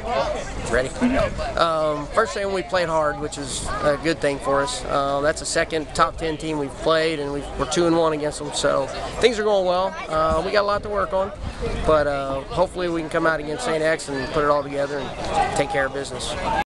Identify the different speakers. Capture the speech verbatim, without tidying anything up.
Speaker 1: Ready? Um, first thing, we played hard, which is a good thing for us. Uh, that's the second top ten team we've played, and we've, we're two and one against them. So things are going well. Uh, we got a lot to work on, but uh, hopefully we can come out against Saint X and put it all together and take care of business.